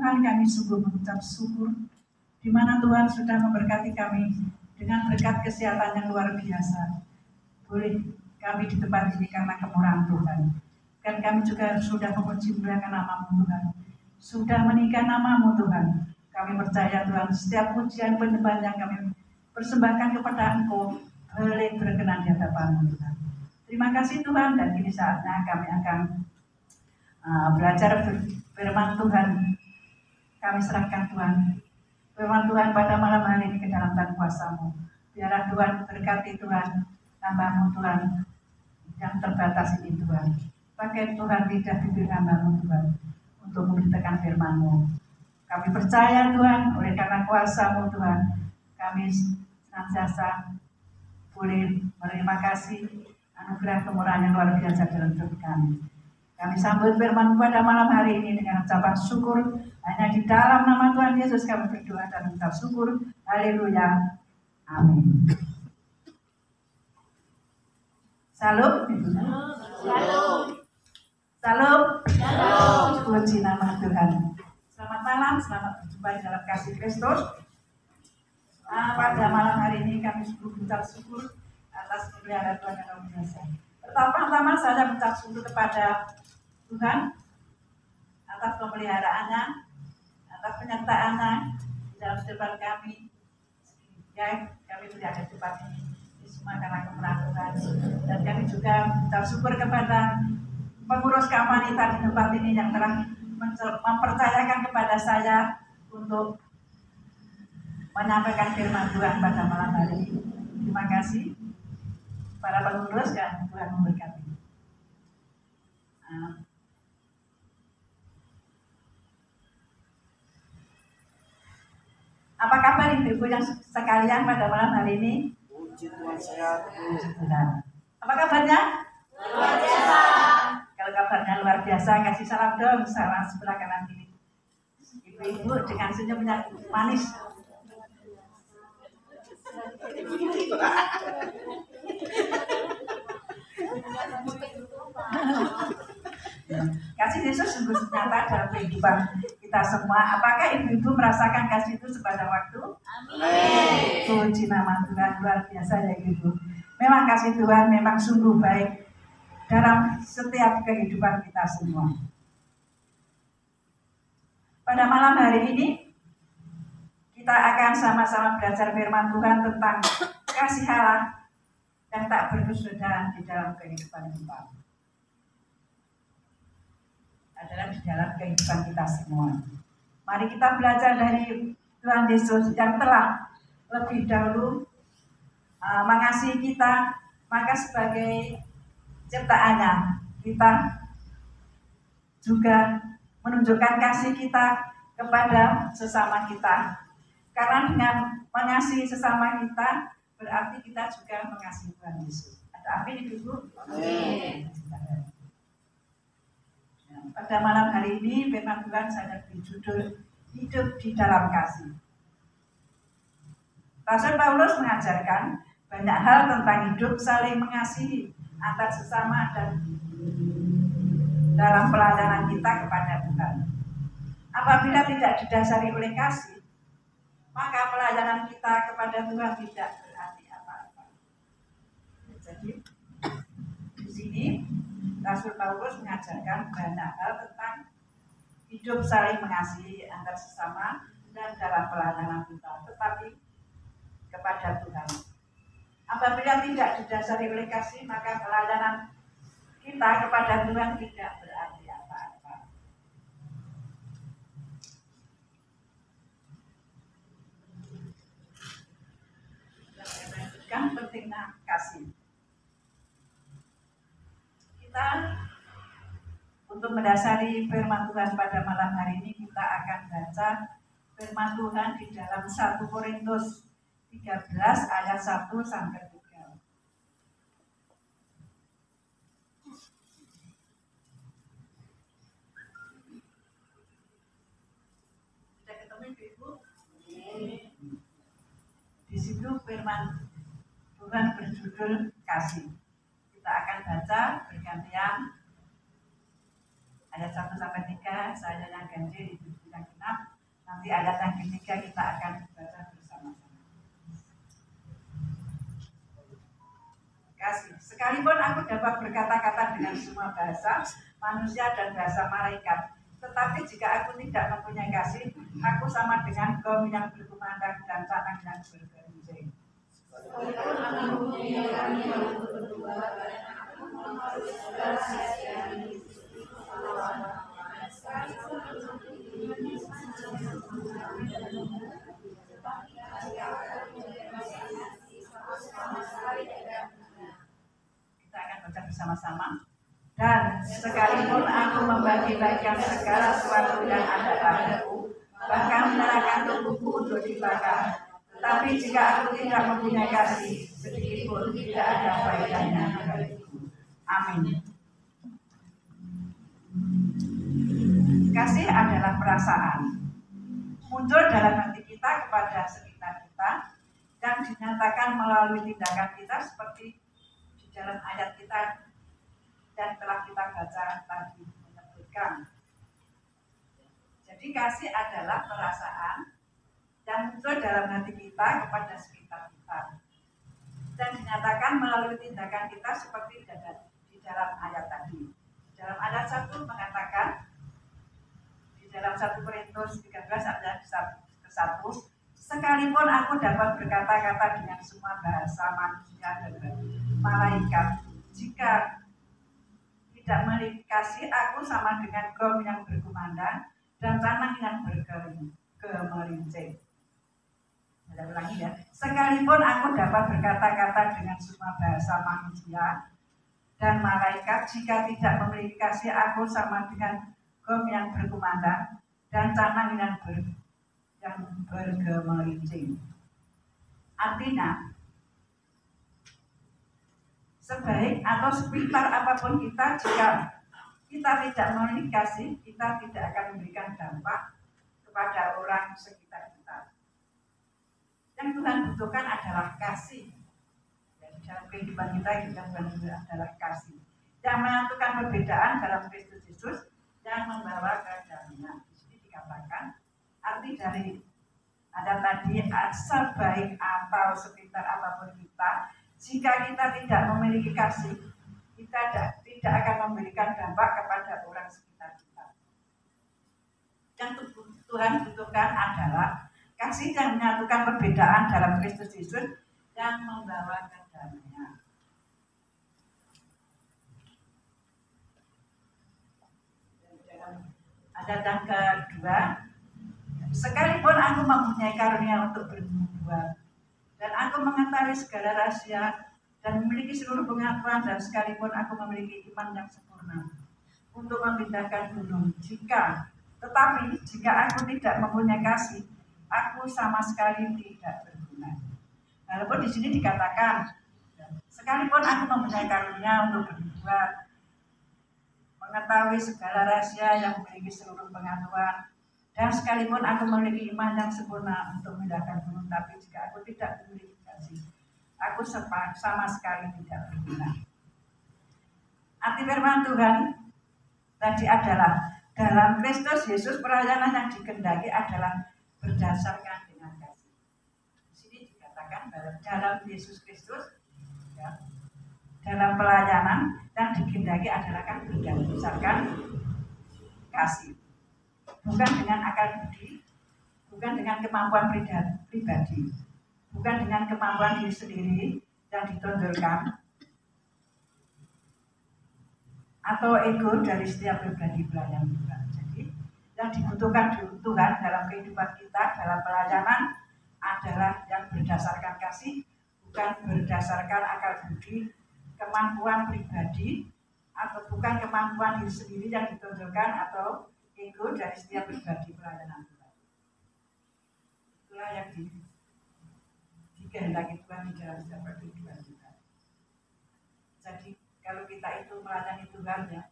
Tuhan, kami sungguh mengucap syukur di mana Tuhan sudah memberkati kami dengan berkat kesehatan yang luar biasa. Boleh kami di tempat ini karena kemurahan Tuhan. Dan kami juga sudah memuji muliakan nama-Mu Tuhan. Sudah meninggikan nama-Mu Tuhan. Kami percaya Tuhan, setiap pujian penyembahan yang kami persembahkan kepada Engkau boleh berkenan di hadapan-Mu Tuhan. Terima kasih Tuhan, dan kini saatnya kami akan belajar firman Tuhan. Kami serahkan Tuhan firman Tuhan pada malam hari ini ke dalam tangan kuasa-Mu. Biarlah Tuhan berkati Tuhan, hamba-Mu Tuhan yang terbatas ini Tuhan. Pakai Tuhan lidah bibir hamba-Mu Tuhan untuk memberitakan firman-Mu. Kami percaya Tuhan, oleh karena kuasa-Mu Tuhan, kami senantiasa boleh berterima kasih anugerah kemurahan yang luar biasa dalam hidup kami. Kami sambut firman pada malam hari ini dengan ucapan syukur. Hanya di dalam nama Tuhan Yesus kami berdoa dan mengucap syukur. Haleluya. Amin. Salam. Salam. Salam. Salam. Puji nama Tuhan. Selamat malam, selamat berjumpa di dalam kasih Kristus. Pada malam hari ini kami sungguh mengucap syukur atas pemeliharaan Tuhan yang luar biasa. Pertama-tama saya mengucap syukur kepada Tuhan atas pemeliharaannya, atas penyertaannya di dalam kehidupan kami. Ya, kami berada di tempat ini semua karena kemurahan Tuhan. Dan kami juga mengucap syukur kepada pengurus wanita di tempat ini yang telah mempercayakan kepada saya untuk menyampaikan firman Tuhan pada malam hari ini. Terima kasih para pengurus, dan Tuhan memberkati. Apa kabar ibu-ibu yang sekalian pada malam hari ini? Puji Tuhan, sehat. Apa kabarnya? Luar biasa. Kalau kabarnya luar biasa, kasih salam dong sama sebelah kanan kiri. Ibu-ibu dengan senyum yang manis. Kasih Yesus sungguh nyata dalam kehidupan kita semua. Apakah ibu-ibu merasakan kasih itu sepanjang waktu? Amin. Puji nama Tuhan, luar biasa ya ibu. Memang kasih Tuhan memang sungguh baik dalam setiap kehidupan kita semua. Pada malam hari ini kita akan sama-sama belajar firman Tuhan tentang kasih Allah yang tak berkesudahan di dalam kehidupan kita. Adalah di dalam kehidupan kita semua. Mari kita belajar dari Tuhan Yesus yang telah lebih dahulu mengasihi kita, maka sebagai ciptaannya kita juga menunjukkan kasih kita kepada sesama kita. Karena dengan mengasihi sesama kita, berarti kita juga mengasihi Tuhan Yesus. Ada amin ibu? Amin. Pada malam hari ini firman Tuhan saya beri judul Hidup di dalam Kasih. Rasul Paulus mengajarkan banyak hal tentang hidup saling mengasihi antar sesama dan dalam pelayanan kita kepada Tuhan. Apabila tidak didasari oleh kasih, maka pelayanan kita kepada Tuhan tidak berarti apa-apa. Jadi di sini Rasul Paulus mengajarkan banyak hal tentang hidup saling mengasihi antar sesama dan dalam pelayanan kita, tetapi kepada Tuhan. Apabila tidak didasari oleh kasih, maka pelayanan kita kepada Tuhan tidak berarti apa-apa. Kan pentingnya kasih. Kita untuk mendasari firman Tuhan pada malam hari ini, kita akan baca firman Tuhan di dalam 1 Korintus 13 ayat 1 sampai 3. Sudah ketemu Ibu? Di situ firman Tuhan berjudul kasih. Kita akan baca bergantian ayat 1 sampai 3, saya yang ganjil, Ibu yang genap. ayat yang ketiga kita akan baca bersama-sama. Kasih. Sekalipun aku dapat berkata-kata dengan semua bahasa manusia dan bahasa malaikat, tetapi jika aku tidak mempunyai kasih, aku sama dengan gong yang berkumandang dan canang yang bergeruncing. Sekalipun aku mempunyai karunia untuk berdoa dan aku mengetahui segala rahasia misteri Allah, sekalipun aku mempunyai kita akan baca bersama-sama. Dan sekalipun aku membagi-bagikan segala sesuatu yang ada padaku, bahkan menyerahkan tubuhku untuk dibakar, tetapi jika aku tidak mempunyai kasih, sedikit pun tidak ada faedahnya bagiku. Amin. Kasih adalah perasaan, muncul dalam hati kita kepada sekitar kita dan dinyatakan melalui tindakan kita seperti di dalam ayat kita dan telah kita baca tadi menyebutkan. Jadi kasih adalah perasaan yang muncul dalam hati kita kepada sekitar kita dan dinyatakan melalui tindakan kita seperti di dalam ayat tadi. Dalam ayat 1 mengatakan, di dalam 1 Korintus 13 ayat 1, sekalipun aku dapat berkata-kata dengan semua bahasa manusia dan malaikat, jika tidak memiliki kasih, aku sama dengan gong yang berkumandang dan canang yang bergerincing. Saya ulangi ya. Sekalipun aku dapat berkata-kata dengan semua bahasa manusia dan malaikat, jika tidak memiliki kasih, aku sama dengan gong yang berkumandang dan canang yang bergerincing. Artinya, sebaik atau sepintar apapun kita, jika kita tidak memiliki kasih, kita tidak akan memberikan dampak kepada orang sekitar kita. Yang Tuhan butuhkan adalah kasih. Dan dalam kehidupan kita adalah kasih yang menyatukan perbedaan dalam Kristus Yesus yang membawa kedamaian. Di sini dikatakan arti dari ada tadi, sebaik atau sepintar apapun kita, jika kita tidak memiliki kasih, kita tidak akan memberikan dampak kepada orang sekitar kita. Yang Tuhan butuhkan adalah kasih yang menyatukan perbedaan dalam Kristus Yesus yang membawa kedamaian. Ayat yang kedua, sekalipun aku mempunyai karunia untuk bernubuat dan aku mengetahui segala rahasia dan memiliki seluruh pengetahuan, dan sekalipun aku memiliki iman yang sempurna untuk memindahkan gunung, tetapi jika aku tidak mempunyai kasih, aku sama sekali tidak berguna. Walaupun di sini dikatakan, sekalipun aku mempunyai karunia untuk bernubuat, mengetahui segala rahasia yang memiliki seluruh pengetahuan, dan sekalipun aku memiliki iman yang sempurna untuk memindahkan gunung, tapi jika aku tidak memiliki kasih, aku sama sekali tidak berguna. Arti firman Tuhan tadi adalah dalam Kristus Yesus pelayanan yang dikehendaki adalah berdasarkan dengan kasih. Di sini dikatakan bahwa dalam Yesus Kristus, ya, dalam pelayanan yang dikehendaki adalah kan berdasarkan kasih, bukan dengan akal budi, bukan dengan kemampuan pribadi, bukan dengan kemampuan diri sendiri yang ditonjolkan, atau ego dari setiap pribadi pelayan Tuhan. Jadi yang dibutuhkan Tuhan dalam kehidupan kita, dalam pelayanan adalah yang berdasarkan kasih, bukan berdasarkan akal budi, kemampuan pribadi, atau bukan kemampuan diri sendiri yang ditonjolkan, atau ego dari setiap pribadi pelayanan Tuhan. Itulah yang dikehendaki Tuhan di dalam setiap kehidupan kita. Jadi kalau kita itu melayani Tuhan, ya,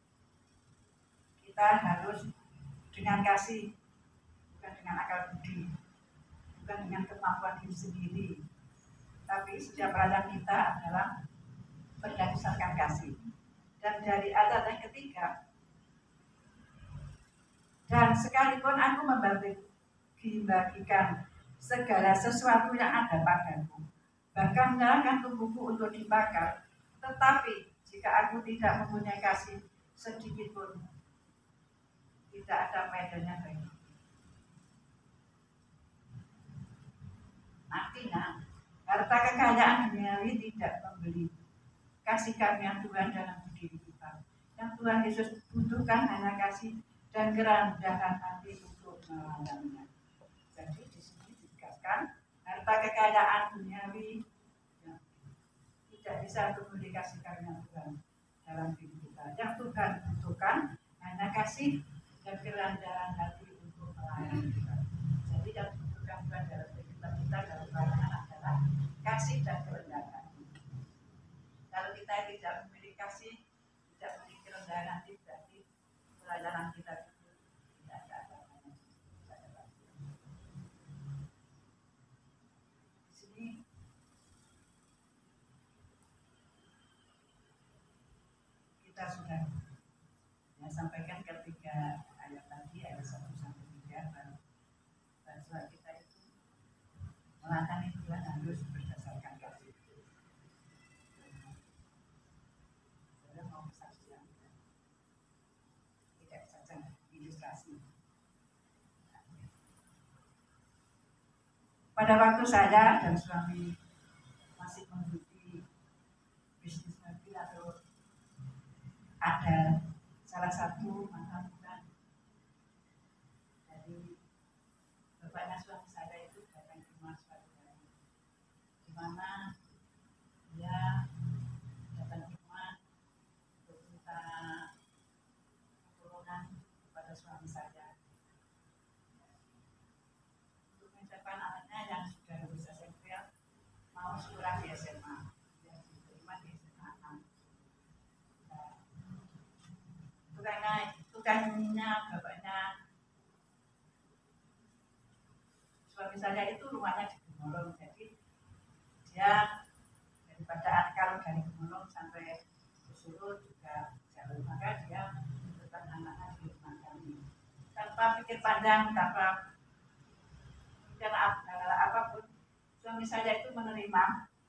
kita harus dengan kasih, bukan dengan akal budi, bukan dengan kemampuan diri sendiri, tapi setiap pelayanan kita adalah berdasarkan kasih. Dan dari ayat yang ketiga, dan sekalipun aku membagi bagikan segala sesuatu yang ada padaku, bahkan menyerahkan tubuhku untuk dibakar. Tetapi jika aku tidak mempunyai kasih sedikit pun, tidak ada faedahnya bagiku. Artinya, harta kekayaan duniawi tidak membeli kasih karunia Tuhan dalam diri kita. Yang Tuhan Yesus butuhkan hanya kasih dan kerendahan hati untuk melayaninya. Jadi di sini ditegaskan harta kekayaan duniawi ya, tidak bisa untuk membeli kasih karunia Tuhan dalam diri kita. Yang Tuhan butuhkan hanya kasih dan kerendahan hati untuk melayani kita. Jadi yang dibutuhkan Tuhan dalam diri kita dalam pelayanan adalah kasih dan kerendahan hati. Kalau kita tidak memiliki kasih, tidak memiliki kerendahan hati, berarti pelayanan kita itu tidak ada apa-apanya. Di sini kita sudah sampaikan ketiga ayat tadi, ayat 1 sampai 3, bahwa kita itu melayani Tuhan harus berdasarkan kasih. Saya mau kesaksian, tidak saja ilustrasi. Pada waktu saya dan suami masih menggeluti bisnis mobil, atau ada salah satu mantan Tuhan dari bapaknya suami saya itu datang ke rumah suatu hari, di mana dia datang ke rumah untuk minta pertolongan kepada suami saya untuk menyiapkan anaknya yang sudah lulus SMP mau sekolah di SMA, yang diterima di SMA 6. Tukangnya bapaknya suami saya itu rumahnya di Gemolong, jadi dia daripada kalau dari Gemolong sampai ke Solo juga jauh, maka dia menitipkan anaknya di rumah kami tanpa pikir panjang, tanpa pikir apapun. Suami saya itu menerima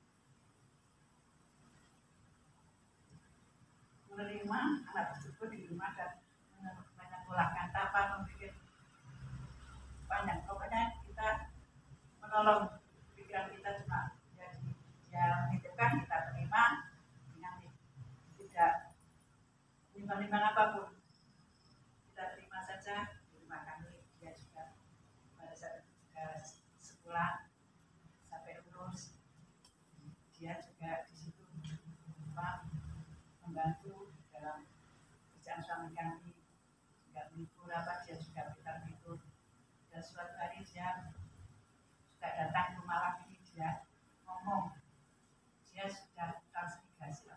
anak tersebut di rumah dan menyekolahkan tanpa memikir panjang. Pokoknya kita menolong, pikiran kita cuma dia menitipkan, kita terima dengan tidak menimbang apapun, kita terima saja di rumah kami. Dia juga pada saat itu juga sekolah sampai lulus, dia juga di situ membantu dalam kerjaan suami kami, juga melipur apa, dia juga pintar-pintar. Dan suatu hari dia sudah datang ke rumah lagi, dia ngomong dia sudah transmigrasi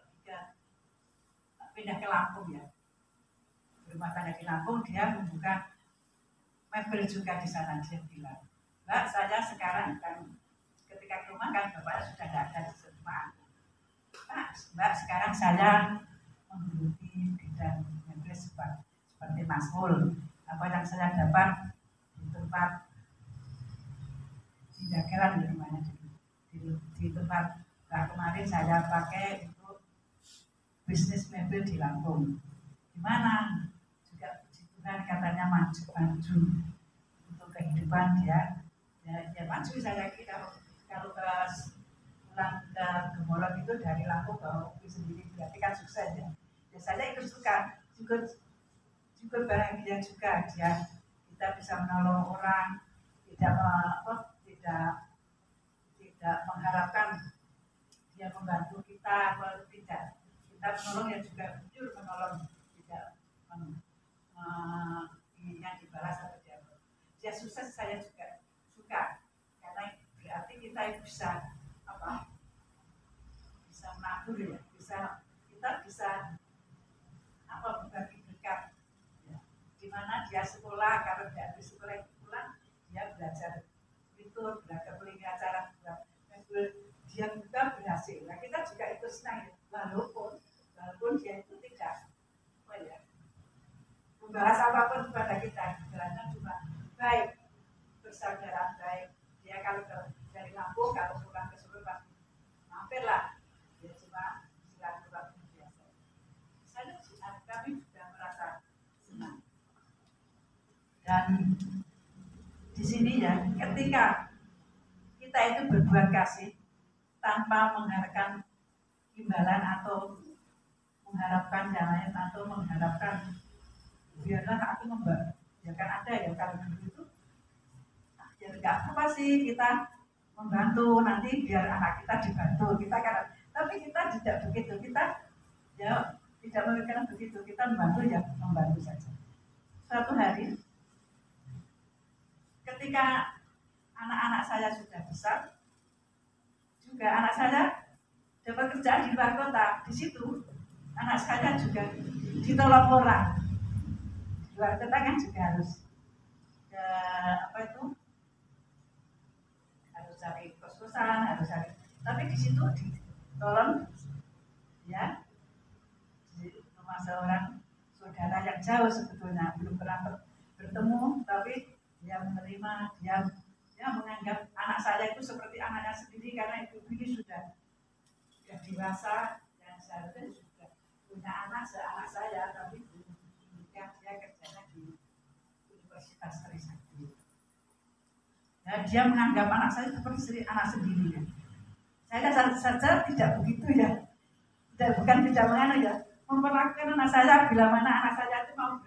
pindah ke Lampung ya, rumah tangga di Lampung. Dia membuka mebel juga di sana. Dia bilang, Mbak, saya sekarang kan ketika ke rumah kan bapaknya sudah tidak ada di rumah. Mbak, sekarang saya menggeluti bidang mebel seperti Masmul. Apa yang saya dapat di tempat di dagelan di rumahnya, di tempat kemarin saya pakai untuk bisnis mebel di Lampung. Gimana? Juga puji Tuhan katanya maju untuk kehidupan dia. Ya maju. Saya kira kalau pulang ke Gemolong itu dari Lampung bawa mobil sendiri berarti kan sukses ya. Ya saya ikut suka, juga bahagia juga dia. Kita bisa menolong orang, tidak mengharapkan dia membantu kita, kalau tidak kita menolong ya juga jujur menolong, tidak inginnya dibalas atau dia sukses. Saya juga suka karena berarti kita bisa bisa menabur ya, kita bisa berbagi berkat ya. Dimana dia sekolah, kalau tidak di sekolah itu pulang dia belajar itu, belajar pelingga acara dia juga berhasil. Nah kita juga ikut senang ya. Walaupun dia itu tidak membalas apapun kepada kita, istilahnya cuma baik. kalau dari Lampung kalau pulang ke Solo pasti mampirlah ya cuma silaturahmi biasa. Kami sudah merasa senang. Dan di sini ya, ketika kita itu berbuat kasih tanpa mengharapkan imbalan atau mengharapkan yang lain atau mengharapkan biarlah aku membantu, ya kan ada ya kalau begitu. Ya enggak apa sih kita membantu nanti biar anak kita dibantu kita kan, tapi kita tidak begitu, kita ya tidak memikirkan begitu, kita membantu ya membantu saja. Suatu hari ketika anak-anak saya sudah besar, juga anak saya dapat kerjaan di luar kota, di situ anak saya juga ditolong orang. Di luar kota kan juga harus harus cari kos-kosan, harus cari. Tapi di situ ditolong ya di rumah seorang saudara yang jauh sebetulnya belum pernah bertemu, tapi dia menerima, dia menganggap anak saya itu seperti anaknya sendiri karena ibu ini sudah dewasa dan seharusnya sudah punya anak seanak saya, tapi dia kerjanya di Universitas Trisakti. Nah, dia menganggap anak saya seperti anak sendiri. Saya saja tidak begitu ya, bukan tidak menganu ya, memperlakukan anak saya bila mana anak saya itu mau